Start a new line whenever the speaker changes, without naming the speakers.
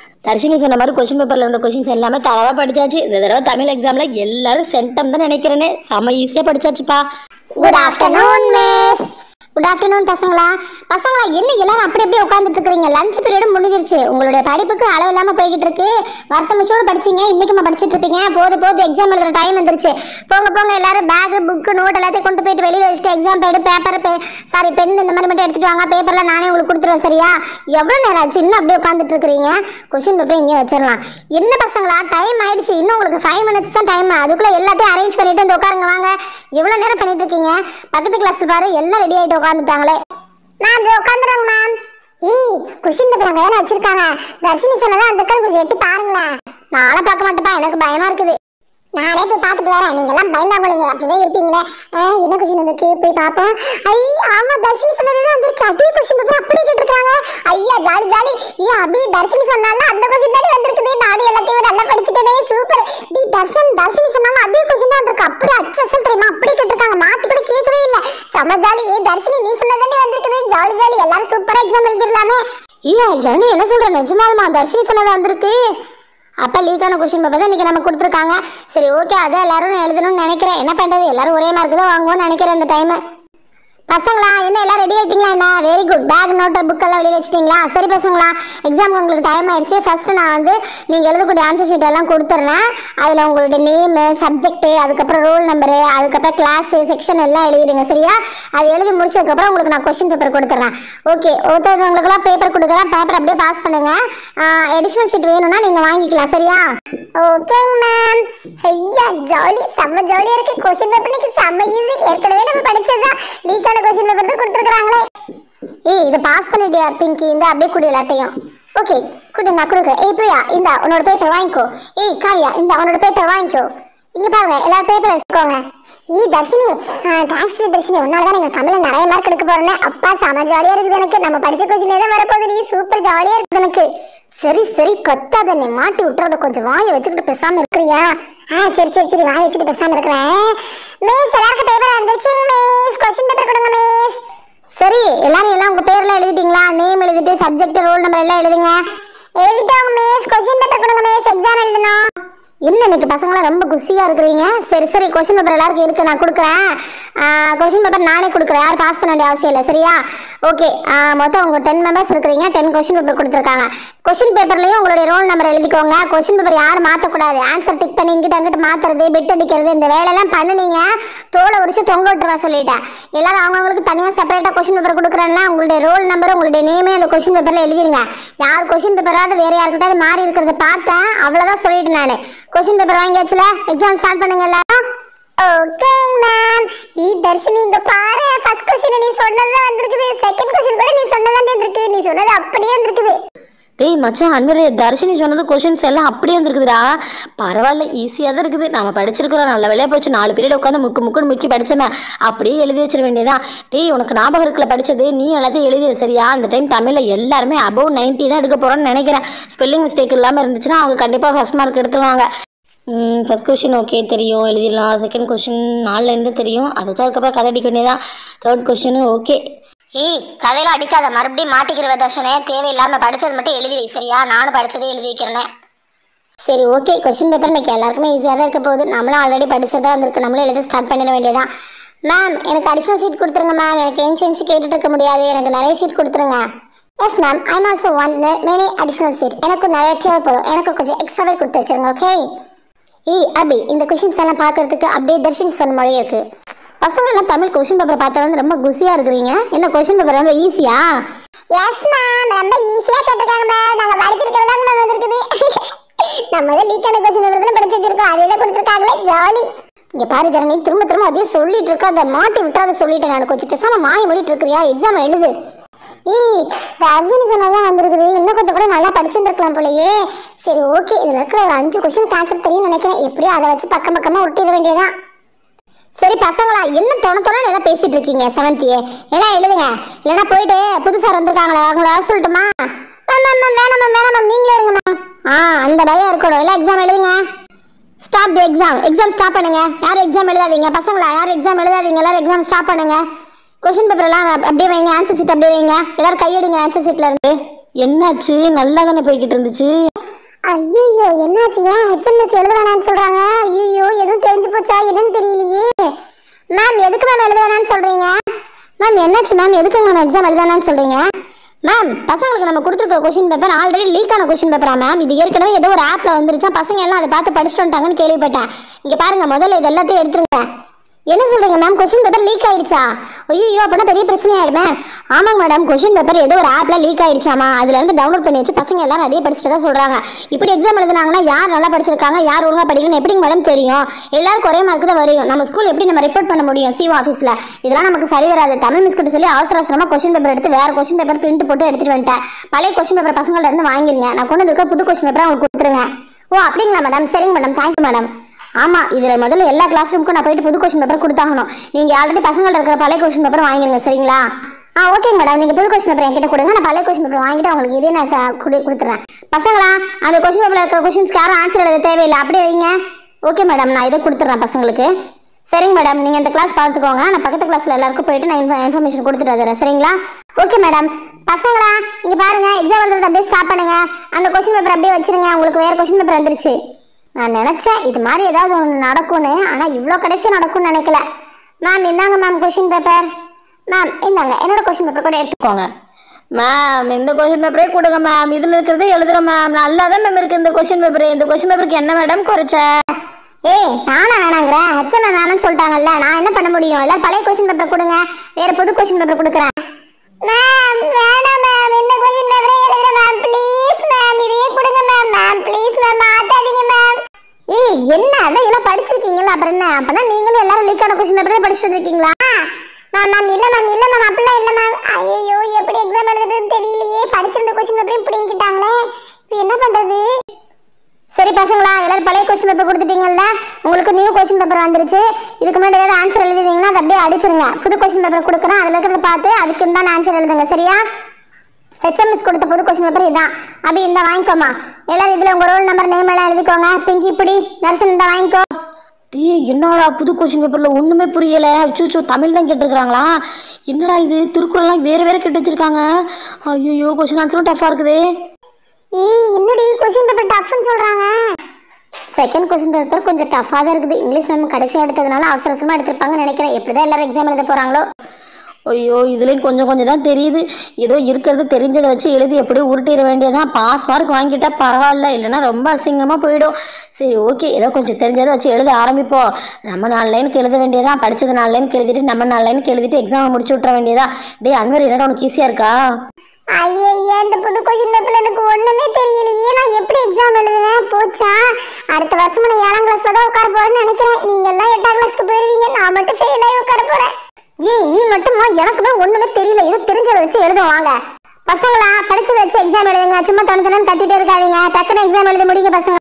தர்ஷினி சொன்ன மாதிரி கொஸ்டின் பேப்பர்ல இருந்த கொஸ்டின்ஸ் எல்லாமே தரவா படிச்சாச்சு. இந்த தடவை தமிழ் எக்ஸாம்ல எல்லாரும் சென்டம் தான் நினைக்கிறேனே, செம ஈஸியா படிச்சாச்சுப்பா.
Good afternoon miss. Good afternoon பசங்களா. என்ன எல்லாரும் அப்படியே உட்காந்துட்டு இருக்கீங்க? லஞ்ச் பீரியடும் முடிஞ்சிருச்சு. உங்களுடைய படிப்புக்கு அளவு இல்லாமல் போய்கிட்டு இருக்கு. வருஷம் மிச்சோடு படிச்சிங்க, இன்னைக்குமா படிச்சுட்டு இருப்பீங்க? போது எக்ஸாம் எழுதுற டைம் வந்துருச்சு. போங்க எல்லாரும் பேக் புக்கு நோட் எல்லாத்தையும் கொண்டு போயிட்டு வெளியில் வச்சுட்டு எக்ஸாம் பேடு பேப்பர் பென் இந்த மாதிரி மட்டும் எடுத்துட்டு வாங்க. பேப்பர்லாம் நானே உங்களுக்கு கொடுத்துருவேன் சரியா? எவ்வளோ நேரம் ஆச்சு இன்னும் அப்படியே உட்காந்துட்டு இருக்கிறீங்க? கொஸ்டின் பேப்பர் இங்கே வச்சிடலாம். என்ன பசங்களா டைம் ஆயிடுச்சு, இன்னும் உங்களுக்கு 5 minutes தான் டைம். அதுக்குள்ளே எல்லாத்தையும் அரேஞ்ச் பண்ணிட்டு வந்து உட்காருங்க வாங்க. எவ்வளோ நேரம் பண்ணிட்டு இருக்கீங்க? பக்கத்து கிளாஸ் பாரு எல்லாம் ரெடி ஆகிட்டு உட்காந்துட்டாங்களே. நான் உட்காந்துறேங்க மேம். கொஸ்டின் பேப்பர் அங்கே தானே வச்சிருக்காங்க. தர்ஷினி சொன்னதான் அந்த கொஞ்சம் எட்டி பாருங்களேன். நாளை பார்க்க மாட்டேப்பா, எனக்கு பயமா இருக்குது. நானே போய் பார்த்துட்டு வரேன். நீங்க எல்லாம் பயந்தாங்க, அப்படிதான் இருப்பீங்களே. என்ன கொஸ்டின் வந்துருக்கு போய் பார்ப்போம். ஆமா தர்ஷினி சொன்னதுதான் வந்திருக்கு. அதே கொஸ்டின் பேப்பர் அப்படியே கேட்டிருக்காங்க. ஐயா ஜாலி. அபி தர்ஷினி சொன்னாலும் அந்த கொஸ்டின் தானே வந்திருக்குது. நானும் எல்லாத்தையும் நல்லா படிச்சுட்டேனே. சூப்பர். தர்ஷினி சொன்னாலும் அதே கொஸ்டின் தான் வந்திருக்கு. அப்படியே அச்சல் தெரியுமா, அப்படியே கேட்டிருக்காங்க. மாத்தி கூட கேட்கவே இல்லை. செம ஜாலி. தர்ஷினி நீ சொன்னதானே வந்திருக்குது. ஜாலி எல்லாரும் சூப்பரா எக்ஸாம் எழுதிடலாமே. ஜனு என்ன சொல்ற? நிஜமாலுமா தர்ஷினி சொன்னதா வந்திருக்கு? அப்போ லீக்கான கொஸ்டின் பேப்பர் தான் இன்றைக்கி நம்ம கொடுத்துருக்காங்க. சரி ஓகே, அதை எல்லாரும் எழுதணும்னு நினைக்கிறேன். என்ன பண்ணுறது, எல்லாரும் ஒரே மார்க்கு தான் வாங்குவோம்னு நினைக்கிறேன் இந்த டைமு. பசங்களா என்ன எல்லாம் ரெடி ஆகிட்டீங்களா? என்ன வெரி குட். பேக் நோட்டு புக்கெல்லாம் வெளியே வச்சிட்டிங்களா? சரி பசங்களா, எக்ஸாமுக்கு உங்களுக்கு டைம் ஆகிடுச்சு. ஃபஸ்ட்டு நான் நீங்கள் எழுதக்கூடிய ஆன்சர் ஷீட் எல்லாம் கொடுத்துட்றேன். அதில் உங்களுடைய நேமு, சப்ஜெக்ட்டு, அதுக்கப்புறம் ரோல் நம்பரு, அதுக்கப்புறம் கிளாஸு செக்ஷன் எல்லாம் எழுதிடுங்க சரியா? அது எழுதி முடிச்சதுக்கப்புறம் உங்களுக்கு நான் கொஸ்டின் பேப்பர் கொடுத்துட்றேன். ஓகே, ஒருத்தவங்களுக்குலாம் பேப்பர் கொடுக்குறேன். பேப்பர் அப்படியே பாஸ் பண்ணுங்கள். எடிஷனல் ஷீட் வேணும்னா நீங்கள் வாங்கிக்கலாம் சரியா? ஓகேங்க மேம். ஐயா ஜாலி, செம்ம ஜாலியாக இருக்குது. கொஸ்டின் பேப்பர் செம்ம ஈஸி. ஏற்கனவே நம்ம படிச்சதுதான். லீக்கான கொஸ்டின் பேப்பர் தான் கொடுத்துருக்காங்களே. இதை பாஸ் பண்ணிட்டியா பிங்கி? இந்த அப்படியே குடி எல்லாத்தையும். ஓகே குடி, நான் கொடுக்குறேன். பிரியா இந்த உன்னோட பேப்பர் வாங்கிக்கோ. காவியா இந்த உன்னோட பேப்பர் வாங்கிக்கோ. இங்க பாருங்க எல்லாரும் பேப்பர் எடுத்துக்கோங்க. தர்ஷினி தேங்க்ஸ் தர்ஷினி, உன்னால தான் எங்கள் தமிழில் நிறைய மார்க் எடுக்க போறேன். அப்பா செம ஜாலியாக இருக்குது எனக்கு. நம்ம படிச்ச கொஸ்டின் தான் வரப்போகுது. நீ சூப்பர் ஜாலியாக இருக்குது எனக்கு. சரி கத்தாத, நீ மாட்டி விட்டுறத கொஞ்சம் வாயை வச்சுக்கிட்டு பேசாம இருக்கிறியா? சரி வாயை வச்சுட்டு பேசாம இருக்கிறேன். மிஸ் எல்லாருக்கும் பேப்பர் வந்துருச்சு மிஸ். கொஸ்டின் பேப்பர் கொடுங்க மிஸ். சரி எல்லாரும் எல்லாம் உங்க பேர்ல எழுதிட்டீங்களா? நேம் எழுதிட்டு சப்ஜெக்ட் ரோல் நம்பர் எல்லாம் எழுதுங்க. எழுதிட்டோங்க மிஸ். கொஸ்டின் பேப்பர் கொடுங்க மிஸ், எக்ஸாம் எழுதணும். என்ன இன்னைக்கு பசங்களாம் ரொம்ப குஷியாக இருக்கிறீங்க? சரி கொஸ்டின் பேப்பர் எல்லாருக்கும் இருக்குது, நான் கொடுக்குறேன். கொஸ்டின் பேப்பர் நானே கொடுக்குறேன். யாரும் பாஸ் பண்ண வேண்டிய அவசியம் இல்லை சரியா? ஓகே, மொத்தம் உங்கள் 10 members இருக்கிறீங்க. 10 கொஸ்டின் பேப்பர் கொடுத்துருக்காங்க. கொஸ்டின் பேப்பர்லேயும் உங்களுடைய ரோல் நம்பர் எழுதிக்கோங்க. கொஸ்டின் பேப்பர் யாரும் மாற்றக்கூடாது. ஆன்சர் டிக் பண்ணி இங்கிட்ட அங்கிட்ட மாற்றுறது, பெட் அடிக்கிறது, இந்த வேலையெல்லாம் பண்ணுனீங்க தோலை உரிச்சு தொங்க விட்டுருவா சொல்லிட்டேன். எல்லாரும் அவங்களுக்கு தனியாக செப்பரேட்டாக கொஸ்டின் பேப்பர் கொடுக்குறேன்னா உங்களுடைய ரோல் நம்பர் உங்களுடைய நேமே அந்த கொஸ்டின் பேப்பரில் எழுதிருங்க. யார் கொஸ்டின் பேப்பராவது வேறு யாருக்கிட்டாவது மாறி இருக்கிறத பார்த்தேன், அவ்வளோதான் சொல்லிட்டு நான். கொஸ்டின் பேப்பர் வாங்கியாச்சுல, எக்ஸாம் ஸ்டார்ட் பண்ணுங்க எல்லாரும். Okay ma'am. தர்ஷினி இங்க பாரு, ஃபர்ஸ்ட் क्वेश्चन நீ சொன்னதா வந்திருக்குது. செகண்ட் क्वेश्चन கூட நீ சொன்னதா வந்திருக்கு. நீ சொன்னது அப்படியே வந்திருக்குது.
டேய் மச்சான் அன்வரே, தர்ஷினி சொன்னது கொஷின்ஸ் எல்லாம் அப்படியே வந்துருக்குதுடா. பரவாயில்ல, ஈஸியாக தான் இருக்குது. நம்ம படிச்சிருக்கிறோம், நல்ல வேலையாக போச்சு. 4 பீரியட் உட்காந்து முக்கி படிச்சோமே, அப்படியே எழுதி வச்சிட வேண்டியதான். டேய் உனக்கு ஞாபகம் இருக்குல்ல படித்தது, நீ எல்லாத்தையும் எழுதி சரியா? அந்த டைம் தமிழில் எல்லாருமே above 90 தான் எடுக்க போகிறோன்னு நினைக்கிறேன். ஸ்பெல்லிங் மிஸ்டேக் இல்லாமல் இருந்துச்சுன்னா அவங்க கண்டிப்பாக ஃபஸ்ட் மார்க் எடுத்துருவாங்க. ஃபஸ்ட் கொஷின் ஓகே தெரியும், எழுதிடலாம். செகண்ட் கொஷின் 4 லைன் தான் தெரியும், அதுக்கப்புறம் கதை அடிக்க வேண்டியதான். Third question okay.
கதையில அடிக்காத, மறுபடியும் மாட்டிக்கிற தர்ஷனே. தேவையில்லாம படிச்சது மட்டும் எழுதி வை சரியா? நானும் படிச்சதே எழுதி வைக்கிறேன். சரி ஓகே, கொஸ்டின் பேப்பர் இன்னைக்கு எல்லாருக்குமே ஈஸியாக தான் இருக்க போகுது. நம்மளும் ஆல்ரெடி படிச்சதா வந்திருக்கு, நம்மளும் எழுத ஸ்டார்ட் பண்ணிட வேண்டியதான். மேம் எனக்கு அடிஷனல் ஷீட் கொடுத்துருங்க மேம். எனக்கு எஞ்சி கேட்டுட்டு இருக்க முடியாது, எனக்கு நிறைய ஷீட் கொடுத்துருங்க. Yes ma'am, I'm also one many additional sheet. எனக்கு நிறைய தேவைப்படும், எனக்கு கொஞ்சம் எக்ஸ்ட்ராவே கொடுத்து வச்சுருங்க ஓகே? அபி இந்த கொஷின்ஸ் எல்லாம் பார்க்கறதுக்கு அப்படியே தர்ஷினி சொன்ன மாதிரி இருக்கு. பசங்க எல்லாம் தமிழ் கொஸ்டின் பேப்பர் பார்த்தா வந்து ரொம்ப குஷியா இருக்கிறீங்க. என்ன கொஸ்டின் பேப்பர் ரொம்ப ஈஸியா? எஸ் மேம், ரொம்ப ஈஸியா கேட்டிருக்காங்க மேம். நாங்க படிச்சிருக்கிறதா மேம் வந்திருக்குது. நம்ம தான் லீக்கான கொஸ்டின் பேப்பர் படிச்சு வச்சிருக்கோம், அதே கொடுத்துருக்காங்களே ஜாலி. இங்க பாரு ஜனனி, திரும்ப அதே சொல்லிட்டு இருக்கா. அதை மாட்டி விட்டுறாத சொல்லிட்டேன் நான். கொஞ்சம் பேசாம மாறி மூடிட்டு இருக்கிறியா? எக்ஸாம் எழுது. தர்ஷினி சொன்னதான் வந்திருக்குது, இன்னும் கொஞ்சம் கூட நல்லா படிச்சிருந்துருக்கலாம் போலயே. சரி ஓகே, இதுல இருக்கிற ஒரு 5 கொஸ்டின் ஆன்சர் தெரியும் நினைக்கிறேன். எப்படியோ அதை வச்சு பக்கமா ஒட்டிட வேண்டியதான். சரி பசங்களா, என்ன தோண எல்லாம் பேசிட்டு இருக்கீங்க? 7th எல்லாம் எழுதுங்க, இல்லைன்னா போயிட்டு புதுசாக வந்திருக்காங்களே அவங்கள சொல்லட்டுமா? வேணாம் நீங்களே இருங்க மேம். அந்த பயம் இருக்கணும். எல்லாம் எக்ஸாம் எழுதுங்க. ஸ்டாப் தி எக்ஸாம் ஸ்டாப் பண்ணுங்க. யாரும் எக்ஸாம் எழுதாதீங்க பசங்களா, யாரும் எக்ஸாம் எழுதாதீங்க. எல்லாரும் எக்ஸாம் ஸ்டாப் பண்ணுங்க. கொஸ்டின் பேப்பர் எல்லாம் அப்படியே வைங்க, ஆன்சர் சீட் அப்படியே வைங்க. எல்லாரும் கையெடுங்க ஆன்சர் சீட்ல இருந்து.
என்னாச்சு? நல்லா தானே போய்கிட்டு இருந்துச்சு.
ஐயோ என்னாச்சு? ஏன் எக்ஸாம்ஸ் எழுத வேணாம்னு சொல்றாங்க? ஐயோ எதுவும் தெரிஞ்சு போச்சா என்னன்னு தெரியலையே. மேம் எதுக்கு மேம் எழுத வேணாம்னு சொல்றீங்க? மேம் என்னாச்சு மேம்? எதுக்கு மேம் எக்ஸாம் எழுத வேணாம்னு சொல்றீங்க? மேம் பசங்களுக்கு நம்ம கொடுத்துருக்க கொஸ்டின் பேப்பர் ஆல்ரெடி லீக் ஆன கொஸ்டின் பேப்பரா மேம்? இது ஏற்கனவே ஏதோ ஒரு ஆப்ல வந்துருச்சா, பசங்க எல்லாம் அதை பார்த்து படிச்சுட்டு வந்துட்டாங்கன்னு கேள்விப்பட்டேன். இங்க பாருங்க, முதல்ல இது எல்லாத்தையும் எடுத்துருங்க. என்ன சொல்றீங்க மேம்? கொஸ்டின் பேப்பர் லீக் ஆயிடுச்சா? ஐயோ அப்படின்னா பெரிய பிரச்சனை ஆயிடுமே. ஆமாங்க மேடம், கொஸ்டின் பேப்பர் ஏதோ ஒரு ஆப்ல லீக் ஆயிடுச்சாமா, அதுல இருந்து டவுன்லோட் பண்ணி வச்சு பசங்க எல்லாரும் அதே படிச்சுட்டு தான் சொல்றாங்க. இப்படி எக்ஸாம் எழுதுனாங்கன்னா யார் நல்லா படிச்சிருக்காங்க யார் ஒழுங்கா படிக்கலன்னு எப்படிங்க மேடம் தெரியும்? எல்லாரும் ஒரே மார்க் தான் வரும். நம்ம ஸ்கூல் எப்படி நம்ம ரிப்போர்ட் பண்ண முடியும் சிஓ ஆஃபீஸ்ல? இதெல்லாம் நமக்கு சரி வராது. தமிழ் மிஸ் கிட்ட சொல்லி அவசர அவசரமா கொஸ்டின் பேப்பர் எடுத்து வேற கொஸ்டின் பேப்பர் பிரிண்ட் போட்டு எடுத்துட்டு வந்துட்டேன். பழைய கொஸ்டின் பேப்பர் பசங்கள்ட்ட இருந்து வாங்கிருங்க. நான் கொண்டு வந்து புது கொஸ்டின் பேப்பர் அவங்களுக்கு கொடுத்துருங்க. ஓ அப்படிங்களா மேடம்? சரிங்க மேடம், தேங்க்யூ மேடம். ஆமா, இதுல முதல்ல எல்லா கிளாஸ் ரூமுக்கும் நான் போயிட்டு புது கொஸ்டின் பேப்பர் கொடுத்தாகணும். நீங்க ஆல்ரெடி பசங்கள்ட்ட இருக்கிற பழைய கொஸ்டின் பேப்பர் வாங்கிருங்க, சரிங்களா? ஓகேங்க மேடம், நீங்க புது கொஸ்டின் பேப்பர் என்கிட்ட கொடுங்க. நான் பழைய கொஸ்டின் பேப்பர் வாங்கிட்டு அவங்களுக்கு இதே நான் கொடுத்துறேன். பசங்களா, அந்த கொஸ்டின் பேப்பர்ல இருக்கிற கொஸ்டின்ஸ்க்கு யாரும் ஆன்சர் எழுத தேவையில்லை, அப்படியே வைங்க. ஓகே மேடம், நான் இதை கொடுத்துட்றேன் பசங்களுக்கு. சரிங்க மேடம், நீங்க இந்த கிளாஸ் பார்த்துக்கோங்க. நான் பக்கத்து கிளாஸ்ல எல்லாருக்கும் போயிட்டு நான் இன்ஃபர்மேஷன் கொடுத்துட்டு வந்துடுறேன், சரிங்களா? Okay madam. பசங்களா இங்க பாருங்க, எக்ஸாம் எழுதுறது அப்படியே ஸ்டார்ட் பண்ணுங்க. அந்த கொஸ்டின் பேப்பர் அப்படியே வச்சிருங்க. உங்களுக்கு வேற கொஸ்டின் பேப்பர் வந்துருச்சு. நான் நினைச்சேன் இது மாதிரி ஏதாவது ஒன்று நடக்கும்னு, ஆனால் இவ்வளோ கடைசியாக நடக்கும்னு நினைக்கல. மேம் இந்தாங்க மேம் கொஸ்டின் பேப்பர். மேம் இந்தாங்க என்னோட கொஸ்டின் பேப்பர் கூட எடுத்துக்கோங்க.
மேம் இந்த கொஸ்டின் பேப்பரே கொடுங்க மேம். இதில் இருக்கிறதே எழுதுறோம் மேம். நல்லா தான் மேம் இருக்குது இந்த கொஸ்டின் பேப்பர். இந்த கொஸ்டின் பேப்பருக்கு என்ன மேடம் குறைச்ச?
நானா வேணாங்கிறேன்? ஹெச்எம் வேணாம்னு சொல்லிட்டாங்கல்ல, நான் என்ன பண்ண முடியும்? எல்லாரும் பழைய கொஸ்டின் பேப்பர் கொடுங்க, வேற புது கொஸ்டின் பேப்பர் கொடுக்குறேன். மேம் வேணாம் மேம், இந்த கொஸ்டின் பேப்பரே எழுதுறேன் மேம். ப்ளீஸ் மேம், இதையே கொடுங்க மேம். மேம் ப்ளீஸ் மேம், மாத்தாதீங்க மேம். என்ன அதான் எல்லாம் படிச்சிருக்கீங்களா, அப்புறம் என்ன? அப்பனா நீங்களும் எல்லாரும் லீக் ஆன கொஸ்டின் பேப்பரே படிச்சுட்டு இருக்கீங்களா? மேம் மேம் இல்ல மேம், இல்ல மேம், அப்படிலாம் இல்ல மேம். ஐயோ எப்படி எக்ஸாம் எழுதுறதுன்னு தெரியலையே. படிச்சிருந்த கொஸ்டின் பேப்பரையும் பிடிங்கிட்டாங்களே, இப்போ என்ன பண்றது? சரி பசங்களா, எல்லாரும் பழைய கொஸ்டின் பேப்பர் கொடுத்துட்டீங்கல்ல, உங்களுக்கு நியூ கொஸ்டின் பேப்பர் வந்துருச்சு. இதுக்கு முன்னாடி ஏதாவது ஆன்சர் எழுதிட்டீங்கன்னா அதை அப்படியே அடிச்சிருங்க. புது கொஸ்டின் பேப்பர் கொடுக்குறேன், அதில் இருக்கிறத பார்த்து அதுக்கு தான் ஆன்சர் எழுதுங்க, சரியா? ஹெச்எம்எஸ் கொடுத்த புது கொஸ்டின் பேப்பர் இதான். அப்படி இந்த வாங்கிக்கோமா. எல்லாரும் இதில் உங்கள் ரோல் நம்பர் நேம் எல்லாம் எழுதிக்கோங்க. பிங்கி இப்படி நர்சன் இந்த வாங்கிக்கோ.
என்னடா புது கொஸ்டின் பேப்பரில் ஒன்றுமே புரியலை. அச்சோ தமிழ் தான் கேட்டிருக்கிறாங்களா? என்னடா இது, திருக்குறள்லாம் வேறு வேறு கேட்டு வச்சிருக்காங்க. ஐயோ கொஸ்டின் ஆன்சரும் டஃப்பாக இருக்குது.
என்னடி கொஸ்டின் பேப்பர் டஃப்னு சொல்கிறாங்க? செகண்ட் கொஸ்டின் பேப்பர் கொஞ்சம் டஃப்பாக தான் இருக்குது. இங்கிலீஷ் மேம் கடைசியாக எடுத்ததுனால அவசர அவசரமாக எடுத்திருப்பாங்கன்னு நினைக்கிறேன். எப்படி தான் எல்லாரும் எக்ஸாம் எழுத போகிறாங்களோ.
ஐயோ இதுலேயும் கொஞ்சம் கொஞ்சம் தான் தெரியுது. ஏதோ இருக்கிறது தெரிஞ்சதை வச்சு எழுதி எப்படியோ உருட்டிட வேண்டியதான். பாஸ் மார்க் வாங்கிட்டா பரவாயில்ல, இல்லைன்னா ரொம்ப அசிங்கமாக போயிடும். சரி ஓகே, ஏதோ கொஞ்சம் தெரிஞ்சதை வச்சு எழுத ஆரம்பிப்போம். நம்ம 4 லைனுக்கு எழுத வேண்டியதான். படித்தது 4 லைனுக்கு எழுதிட்டு நம்ம 4 லைனுக்கு எழுதிட்டு எக்ஸாமை முடிச்சு விட்ற வேண்டியதா. டே அன்வர், என்னடா உனக்கு ஈஸியாக இருக்கா?
ஐயா இந்த புது கொஸ்டின் பேப்பர்ல எனக்கு ஒண்ணுமே தெரியலையே. நான் எப்படி எக்ஸாம் எழுதுவேன்? போச்சா, அடுத்த வருஷம் நான் 7ஆம் கிளாஸ்ல தான் உட்கார போறேன்னு நினைக்கிறேன். நீங்க எல்லாம் 8ஆம் கிளாஸ்க்கு போயிருவீங்க, நான் மட்டும் ஃபெயில் ஆகி உட்கார போறேன். நீ மட்டுமா? எனக்குமே ஒண்ணுமே தெரியல. இது தெரிஞ்சதை வச்சு எழுதுவாங்க. பசங்களா படிச்சதை வச்சு எக்ஸாம் எழுதுங்க. சும்மா தனி கத்திட்டே இருக்காதீங்க. டக்குனு எக்ஸாம் எழுத முடியுங்க பசங்க.